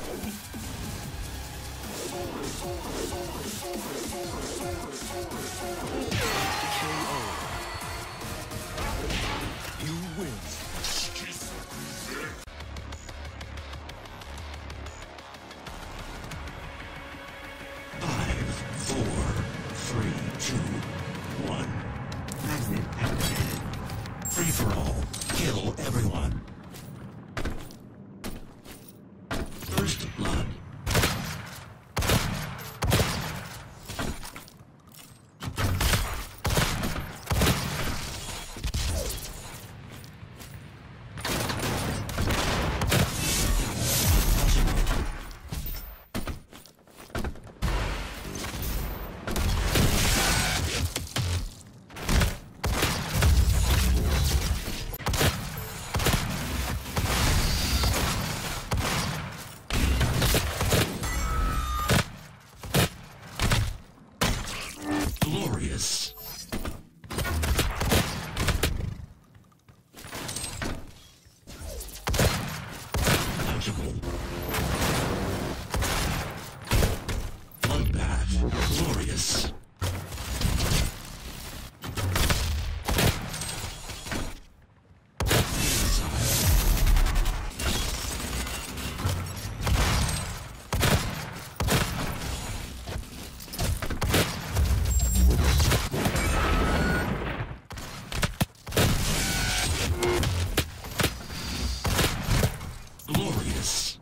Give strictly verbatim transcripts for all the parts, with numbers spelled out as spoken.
You win. Five, four, three, two, one. Magnet activated. Free for all. Kill everyone. First blood. Glorious. Magical. Bloodbath. Glorious. Glorious.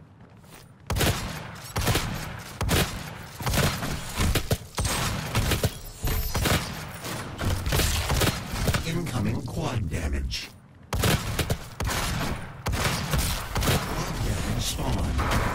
Incoming quad damage. Quad damage spawn.